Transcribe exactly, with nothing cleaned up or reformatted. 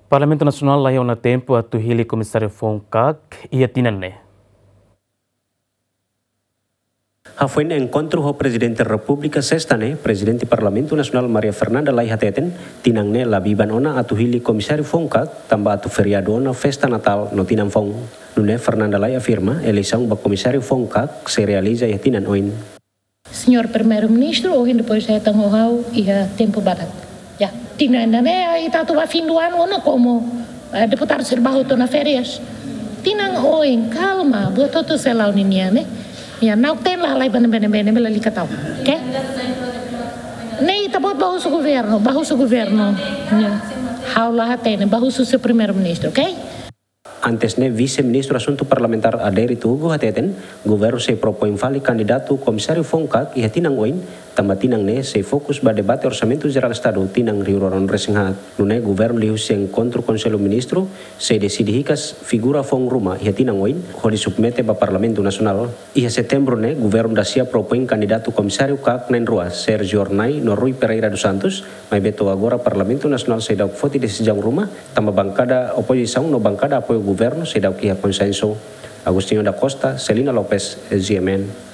Parlamento Nacional lá na tempo a tuhili comissário Foncak e a Tinane. Foi no encontro o presidente da República sextane, presidente do Parlamento Nacional Maria Fernanda Lai Hateten, tinangne labiban ona atuhili komisário Foncak, tambah atu feriado ona festa Natal no Tinan Fong. Nune Fernanda Lai afirma, eleição ba komisário Foncak se realiza e Tinan oin. Senhor Primeiro-Ministro, hoje depois é tão horror e a tempo barato. Já, Tinan né, aí tá tu a fim do ano, ona como uh, deputado serbaho tô na férias. Tinan oin, calma, buat tu selau ninya né. Ya, não tem lá lá bene bene bene bela likatau, ok? Nem tá bot bahu su governo, bahu su governo. Ya, hau lá tem, bahu su primeiro-ministro, ok? Antes ne vice-ministro assunto parlamentar Aderi Hugo Hateten, governo se propõe vale candidato komisário Foncak e Tinang oin, tambah tinang ne se fokus ba debate orçamento geral estado tinang riuroron resinghat. Nune governo liu se encontro conselho ministro se decide hikas figura fong rumah e tinang oin, holi submete ba parlamento nacional. E setembro ne governo da sia propõe candidato komisário Kak Nen Rua, Sergio Ornai no Rui Pereira dos Santos, mai beto agora parlamento nacional se dauk foti decisão rumah, tambah bancada oposição no bancada apoio governo se dauk ia consenso. Agostinho da Costa, Celina Lopes, S G M N.